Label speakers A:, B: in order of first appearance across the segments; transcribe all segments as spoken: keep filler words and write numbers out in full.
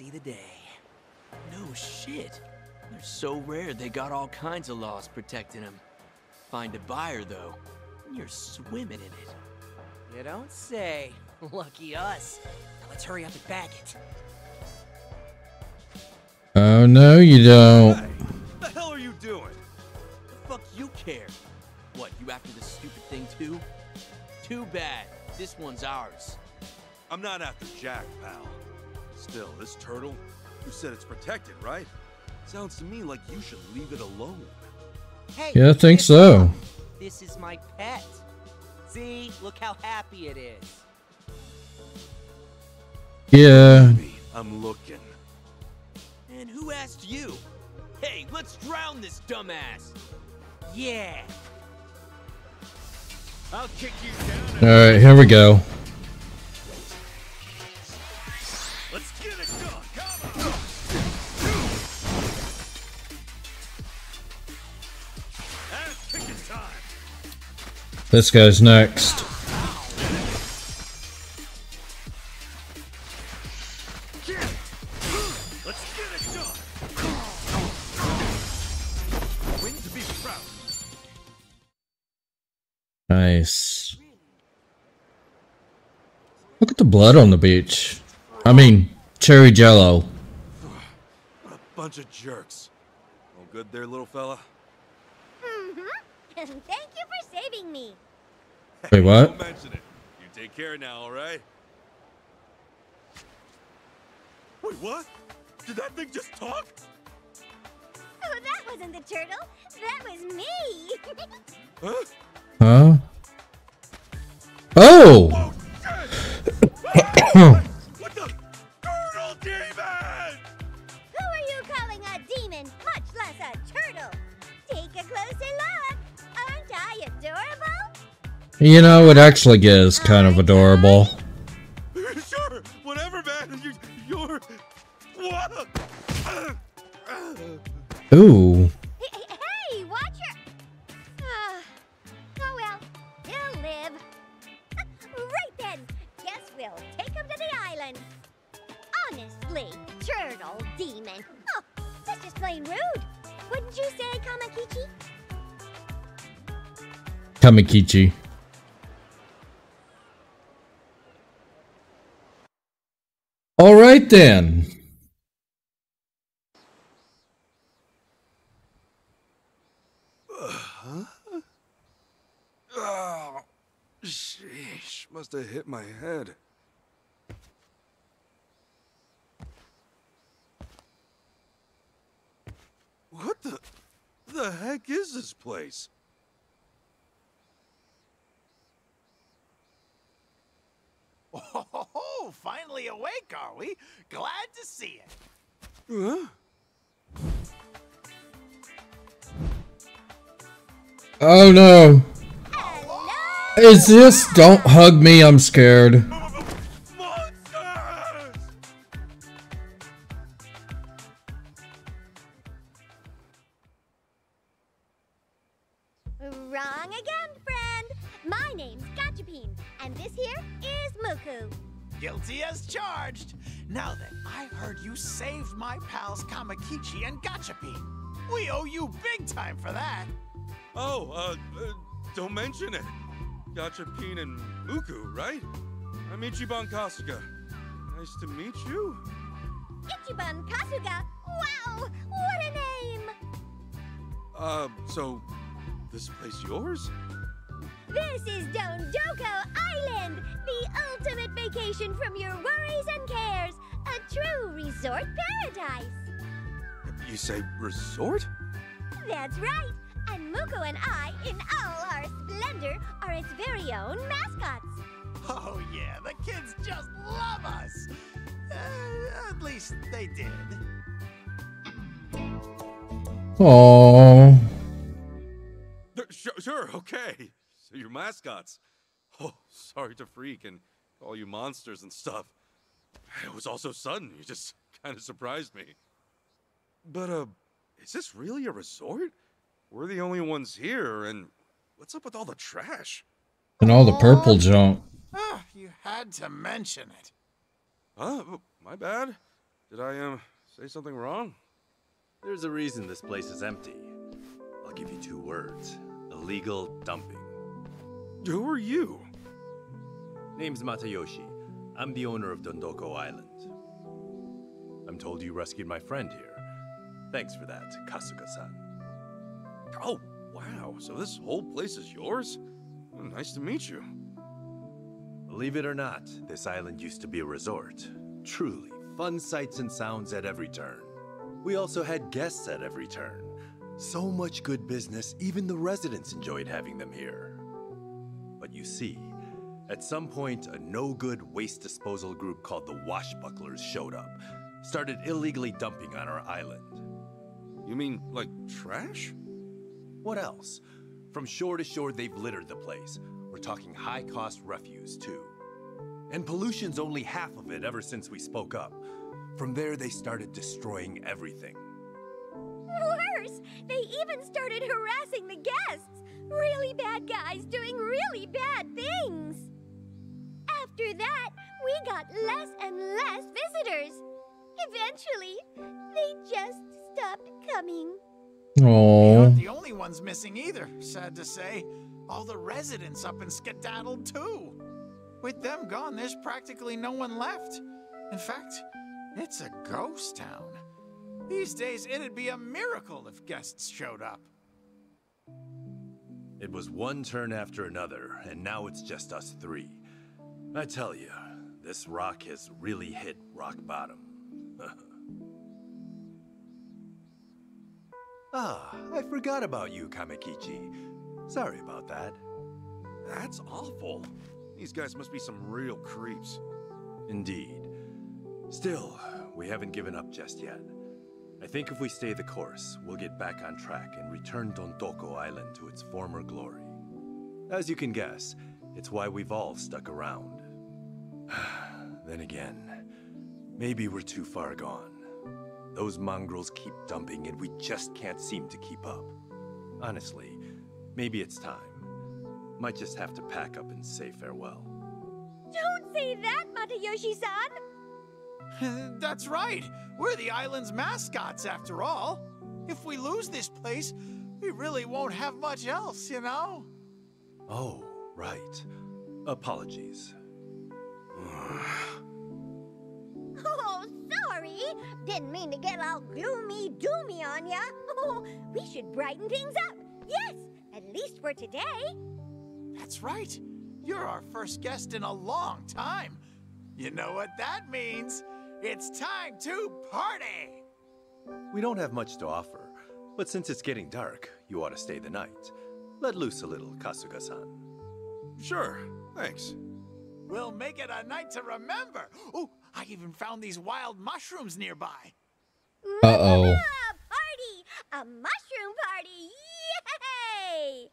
A: See the day. No shit. They're so rare they got all kinds of laws protecting them. Find a buyer though, and you're swimming in it.
B: You don't say. Lucky us. Now let's hurry up and bag it.
C: Oh no, you don't.
D: Hey, what the hell are you doing?
A: The fuck you care? What, you after this stupid thing too? Too bad. This one's ours.
D: I'm not after Jack, pal. Still, this turtle, you said it's protected, right? Sounds to me like you should leave it alone.
B: Hey,
C: Yeah, I think
B: this-
C: so.
B: This is my pet. See, look how happy it is.
C: Yeah.
D: Maybe I'm looking.
A: And who asked you? Hey, let's drown this dumbass.
B: Yeah.
D: I'll kick you down.
C: All right, here we go.
D: Let's get it done. Come on. Ass kicking time.
C: This guy's next.
D: Let's get it done. Win to be proud.
C: Nice. Look at the blood on the beach. I mean, cherry jello.
D: What a bunch of jerks. All good there, little fella?
E: Mm-hmm. Thank you for saving me.
C: Wait, what?
D: Don't mention it. You take care now, all right? Wait, what? Did that thing just talk?
E: Oh, that wasn't the turtle. That was me.
D: Huh?
C: Huh? Oh!
D: Oh, shit! Ah! What the? Turtle demon!
E: Who are you calling a demon, much less a turtle? Take a closer look. Aren't I adorable?
C: You know, it actually is kind of adorable.
D: Sure, whatever, man. You, you're... What?
C: Ooh.
E: Hey, hey, hey, watch your... Ah, oh, well, he'll live. Right then. Guess we'll take him to the island. Honestly, turtle demon. Oh, that's just plain rude. Wouldn't you say, Kamakichi?
C: Kamikichi. All right then.
D: Huh? Oh, sheesh. Must have hit my head. What the... the heck is this place?
F: Oh, finally awake, are we? Glad to see it.
D: Huh?
C: Oh no.
E: Hello?
C: Is this don't hug me, I'm scared.
D: Monsters!
E: Wrong again, friend. My name's Gachapin, and this here is Muku.
F: Guilty as charged. Now then, I heard you saved my pals Kamakichi and Gachapin. We owe you big time for that.
D: Oh, uh, uh, don't mention it. Gachapin and Muku, right? I'm Ichiban Kasuga. Nice to meet you.
E: Ichiban Kasuga. Wow, what a name!
D: Uh, so, this place yours?
E: This is Dondoko Island, the ultimate vacation from your worries and cares. A true resort paradise.
D: You say resort?
E: That's right. And Muko and I, in all our splendor, are its very own mascots.
F: Oh yeah, the kids just love us. Uh, at least they did.
C: Aww.
D: Uh, Sure, sure, okay. So you're mascots. Oh, sorry to freak and call you monsters and stuff. It was all so sudden, you just kind of surprised me. But, uh, is this really a resort? We're the only ones here, and what's up with all the trash?
C: And all the purple junk.
F: Ah, you had to mention it.
D: Huh? My bad. Did I, um, say something wrong?
G: There's a reason this place is empty. I'll give you two words. Illegal dumping.
D: Who are you?
G: Name's Matayoshi. I'm the owner of Dondoko Island. I'm told you rescued my friend here. Thanks for that, Kasuga-san.
D: Oh, wow. So this whole place is yours? Oh, nice to meet you.
G: Believe it or not, this island used to be a resort. Truly, fun sights and sounds at every turn. We also had guests at every turn. So much good business, even the residents enjoyed having them here. But you see, at some point, a no-good waste disposal group called the Washbucklers showed up, started illegally dumping on our island.
D: You mean, like, trash?
G: What else? From shore to shore, they've littered the place. We're talking high-cost refuse, too. And pollution's only half of it ever since we spoke up. From there, they started destroying everything.
E: Worse, they even started harassing the guests. Really bad guys doing really bad things. After that, we got less and less visitors. Eventually, they just stopped coming.
F: We
C: Oh,
F: aren't the only ones missing either, sad to say. All the residents up and skedaddled too. With them gone, there's practically no one left. In fact, it's a ghost town. These days, it'd be a miracle if guests showed up.
G: It was one turn after another, and now it's just us three. I tell you, this rock has really hit rock bottom. Ah, I forgot about you, Kamakichi. Sorry about that.
D: That's awful. These guys must be some real creeps.
G: Indeed. Still, we haven't given up just yet. I think if we stay the course, we'll get back on track and return Dondoko Island to its former glory. As you can guess, it's why we've all stuck around. Then again, maybe we're too far gone. Those mongrels keep dumping and we just can't seem to keep up. Honestly, maybe it's time. Might just have to pack up and say farewell.
E: Don't say that, Matayoshi-san.
F: That's right. We're the island's mascots, after all. If we lose this place, we really won't have much else, you know?
G: Oh, right. Apologies.
E: Oh, sorry. Didn't mean to get all gloomy doomy on ya. Oh, we should brighten things up. Yes, at least for today.
F: That's right. You're our first guest in a long time. You know what that means? It's time to party!
G: We don't have much to offer, but since it's getting dark, you ought to stay the night. Let loose a little, Kasuga-san.
D: Sure, thanks.
F: We'll make it a night to remember. Oh, I even found these wild mushrooms nearby.
C: uh-oh.
E: Ah, party! A mushroom party! Yay!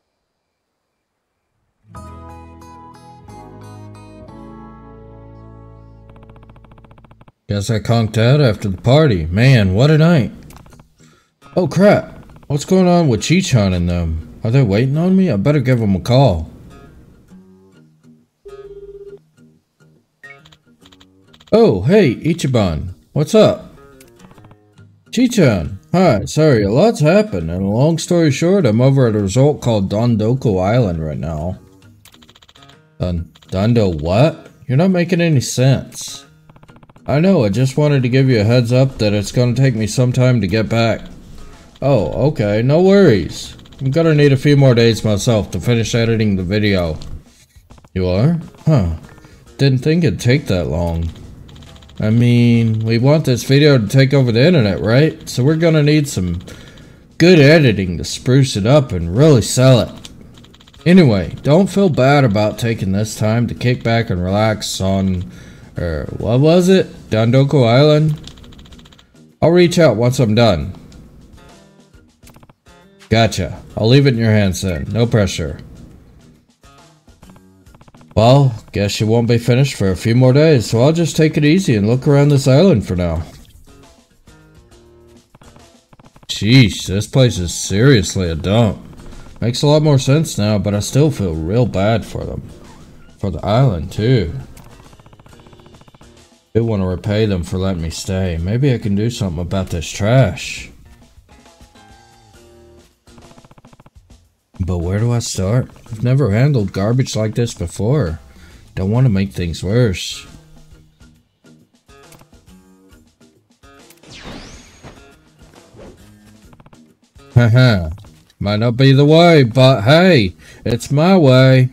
C: Guess I conked out after the party. Man, what a night. Oh crap. What's going on with Chi-chan and them? Are they waiting on me? I better give them a call. Oh, hey, Ichiban. What's up? Chi-chan. Hi, sorry, a lot's happened, and long story short, I'm over at a resort called Dondoko Island right now. Don Dondo what? You're not making any sense. I know, I just wanted to give you a heads up that it's gonna take me some time to get back. Oh, okay, no worries. I'm gonna need a few more days myself to finish editing the video. You are? Huh. Didn't think it'd take that long. I mean, we want this video to take over the internet, right? So we're gonna need some good editing to spruce it up and really sell it. Anyway, don't feel bad about taking this time to kick back and relax on... Or, what was it? Dondoko Island? I'll reach out once I'm done. Gotcha. I'll leave it in your hands then. No pressure. Well, guess you won't be finished for a few more days, so I'll just take it easy and look around this island for now. Sheesh, this place is seriously a dump. Makes a lot more sense now, but I still feel real bad for them. For the island, too. I want to repay them for letting me stay. Maybe I can do something about this trash. But where do I start? I've never handled garbage like this before. Don't want to make things worse. Haha. Might not be the way, but hey, it's my way.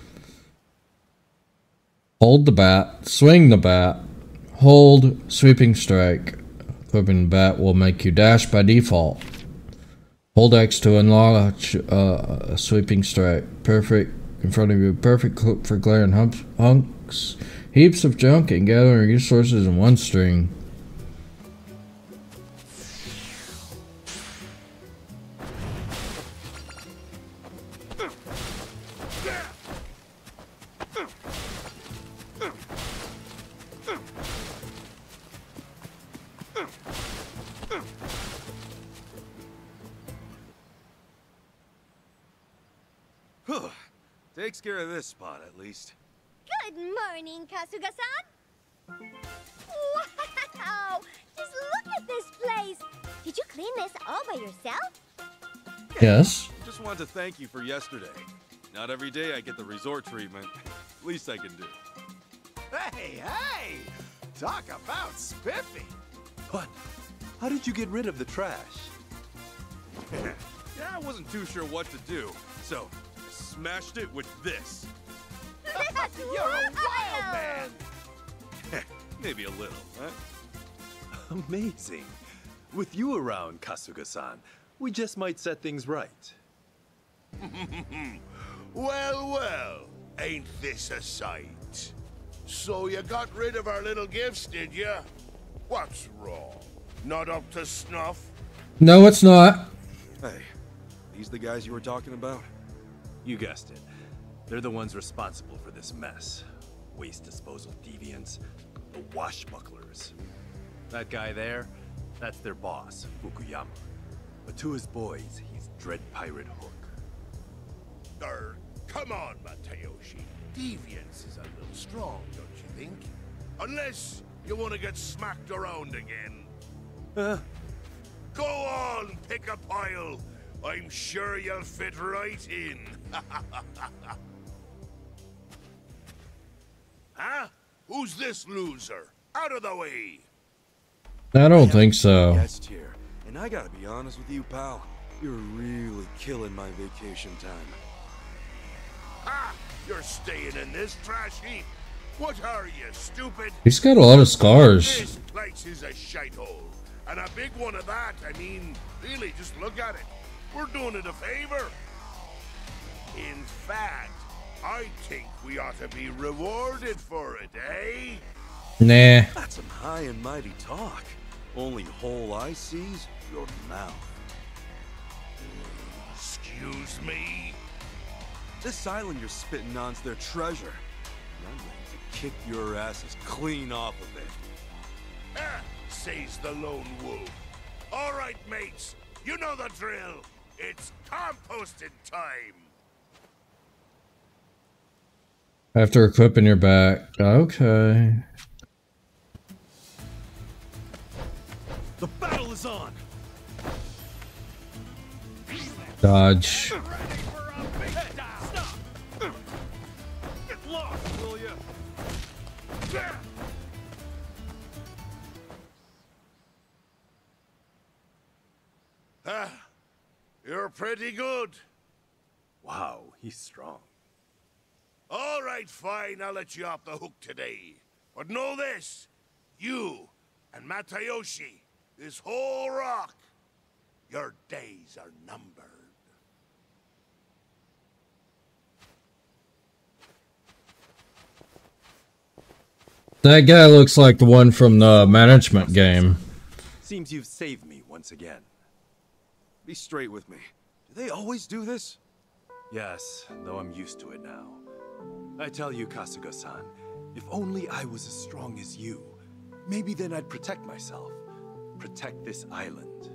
C: Hold the bat, swing the bat, hold, sweeping strike. Equipping the bat will make you dash by default. Hold X to unlock uh, a sweeping strike. Perfect in front of you. Perfect for glaring humps, hunks, heaps of junk, and gathering resources in one string.
D: Takes care of this spot, at least.
E: Good morning, Kasuga-san. Wow! Just look at this place. Did you clean this all by yourself?
C: Yes.
D: Just wanted to thank you for yesterday. Not every day I get the resort treatment. Least I can do.
F: Hey, hey! Talk about spiffy.
G: What? How did you get rid of the trash?
D: Yeah, I wasn't too sure what to do, so I smashed it with this.
F: You're a wild man.
D: Maybe a little, huh?
G: Amazing. With you around, Kasuga-san, we just might set things right.
H: Well, well, ain't this a sight? So you got rid of our little gifts, did you? What's wrong? Not up to snuff?
C: No, it's not.
D: Hey, these the guys you were talking about?
G: You guessed it. They're the ones responsible for this mess. Waste disposal deviants, the washbucklers. That guy there, that's their boss, Fukuyama. But to his boys, he's Dread Pirate Hook.
H: Er, come on, Matayoshi. Deviance is a little strong, don't you think? Unless you want to get smacked around again.
G: Huh?
H: Go on, pick a pile. I'm sure you'll fit right in. Huh? Who's this loser? Out of the way.
C: I don't think so.
D: Guest here, and I gotta be honest with you, pal. You're really killing my vacation time.
H: Ha! You're staying in this trash heap. What are you, stupid?
C: He's got a lot of scars.
H: This place is a shithole. And a big one of that. I mean, really, just look at it. We're doing it a favor. In fact, I think we ought to be rewarded for it, eh?
C: Nah.
D: That's some high and mighty talk. Only hole I see's your mouth.
H: Excuse me?
D: This island you're spitting on's their treasure. And I'm ready to kick your asses clean off of it.
H: Ah, says the lone wolf. All right, mates. You know the drill. It's composting time.
C: After equipping your back. Okay.
D: The battle is on.
C: Dodge.
D: Get lost, will ya?
H: Ah, you're pretty good.
G: Wow, he's strong.
H: All right, fine, I'll let you off the hook today. But know this, you and Matayoshi, this whole rock, your days are numbered.
C: That guy looks like the one from the management game.
G: Seems you've saved me once again.
D: Be straight with me. Do they always do this?
G: Yes, though I'm used to it now. I tell you, Kasuga-san, if only I was as strong as you, maybe then I'd protect myself. Protect this island.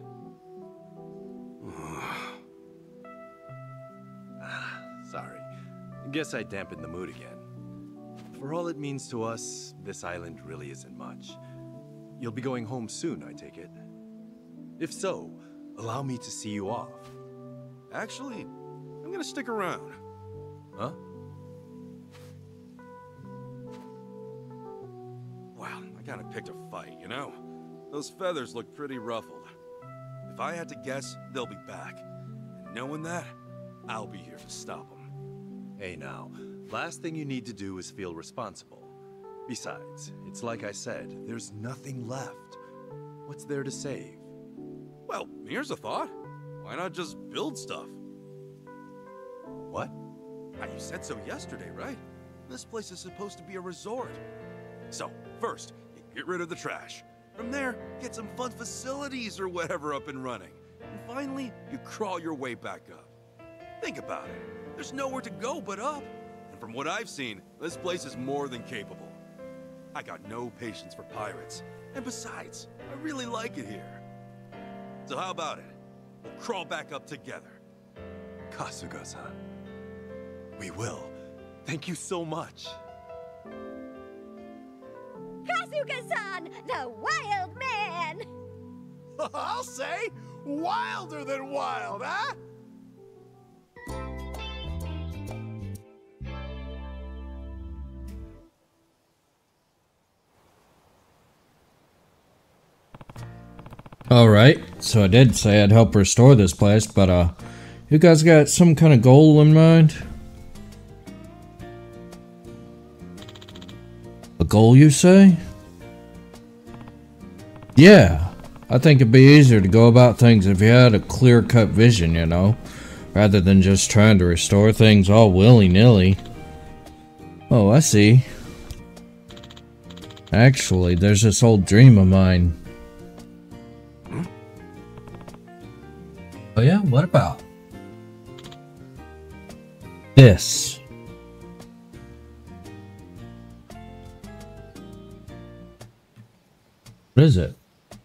G: ah, sorry. Guess I dampened the mood again. For all it means to us, this island really isn't much. You'll be going home soon, I take it. If so, allow me to see you off.
D: Actually, I'm gonna stick around.
G: Huh?
D: Wow, I kinda picked a fight, you know? Those feathers look pretty ruffled. If I had to guess, they'll be back. And knowing that, I'll be here to stop them.
G: Hey now, last thing you need to do is feel responsible. Besides, it's like I said, there's nothing left. What's there to save?
D: Well, here's a thought. Why not just build stuff?
G: What?
D: Ah, you said so yesterday, right? This place is supposed to be a resort. So, first, you get rid of the trash. From there, get some fun facilities or whatever up and running. And finally, you crawl your way back up. Think about it. There's nowhere to go but up. And from what I've seen, this place is more than capable. I got no patience for pirates. And besides, I really like it here. So how about it? We'll crawl back up together.
G: Kasuga-san. We will. Thank you so much.
E: Kasuga-san, the wild man!
F: I'll say, wilder than wild, huh?
C: Alright, so I did say I'd help restore this place, but uh, you guys got some kind of goal in mind? A goal, you say? Yeah, I think it'd be easier to go about things if you had a clear-cut vision, you know, rather than just trying to restore things all willy-nilly. Oh, I see. Actually, there's this old dream of mine. Oh yeah, what about this? What is it?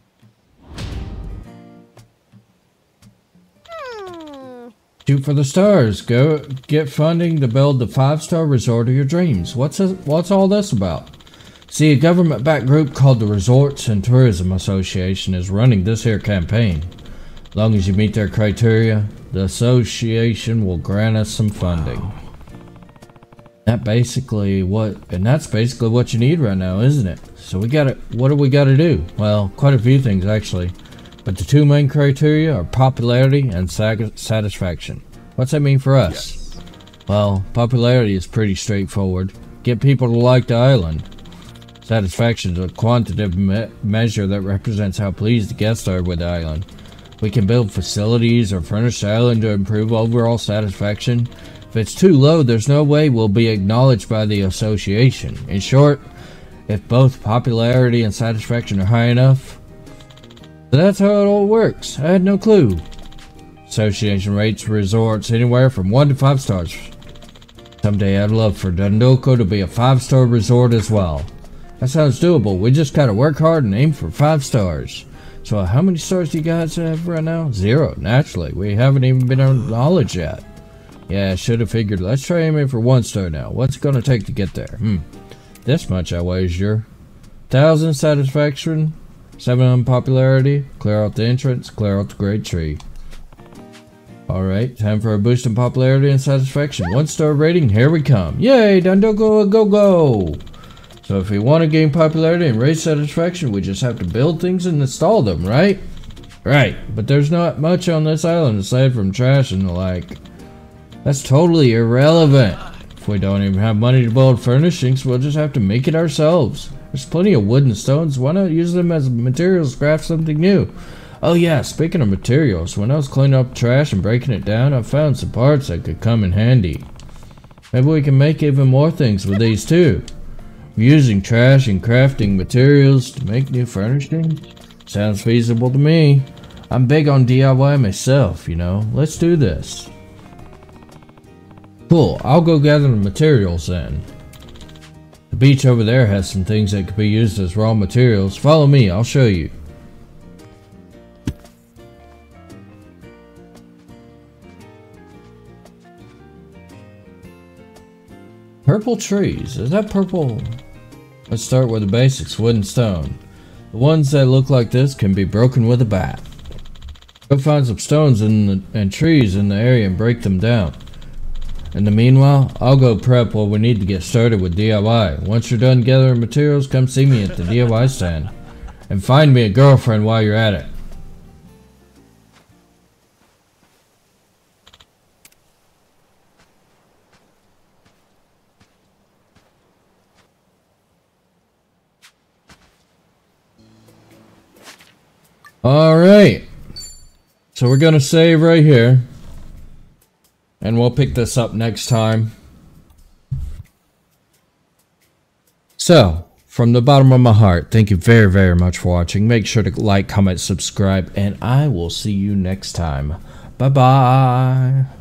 E: Hmm.
C: Shoot for the stars. Go get funding to build the five-star resort of your dreams. What's this, what's all this about? See, a government-backed group called the Resorts and Tourism Association is running this here campaign. As long as you meet their criteria, the association will grant us some funding. Wow. That basically what, and that's basically what you need right now, isn't it? So we gotta, what do we gotta do? Well, quite a few things actually, but the two main criteria are popularity and satisfaction. What's that mean for us?
G: Yes.
C: Well, popularity is pretty straightforward. Get people to like the island. Satisfaction is a quantitative me measure that represents how pleased the guests are with the island. We can build facilities or furnish the island to improve overall satisfaction. If it's too low, there's no way we'll be acknowledged by the association. In short, if both popularity and satisfaction are high enough, that's how it all works. I had no clue. Association rates resorts anywhere from one to five stars. Someday I'd love for Dondoko to be a five-star resort as well. That sounds doable. We just gotta work hard and aim for five stars. So how many stars do you guys have right now? Zero, naturally. We haven't even been acknowledged yet. Yeah, I should have figured. Let's try aiming for one star now. What's it gonna take to get there? Hmm. This much I wager. Thousand satisfaction, seven unpopularity, clear out the entrance, clear out the great tree. Alright, time for a boost in popularity and satisfaction. One star rating, here we come. Yay, Dondoko, go go! So if we want to gain popularity and raise satisfaction, we just have to build things and install them, right? Right, but there's not much on this island aside from trash and the like. That's totally irrelevant. If we don't even have money to build furnishings, we'll just have to make it ourselves. There's plenty of wood and stones. Why not use them as materials to craft something new? Oh yeah, speaking of materials, when I was cleaning up trash and breaking it down, I found some parts that could come in handy. Maybe we can make even more things with these too. Using trash and crafting materials to make new furnishings? Sounds feasible to me. I'm big on D I Y myself, you know. Let's do this. Cool, I'll go gather the materials then. The beach over there has some things that could be used as raw materials. Follow me, I'll show you. Purple trees. Is that purple? Let's start with the basics. Wood and stone. The ones that look like this can be broken with a bat. Go find some stones in the, and trees in the area and break them down. In the meanwhile, I'll go prep what we need to get started with D I Y. Once you're done gathering materials, come see me at the D I Y stand. And find me a girlfriend while you're at it. Alright. So we're gonna save right here. And we'll pick this up next time. So, from the bottom of my heart, thank you very, very much for watching. Make sure to like, comment, subscribe, and I will see you next time. Bye-bye.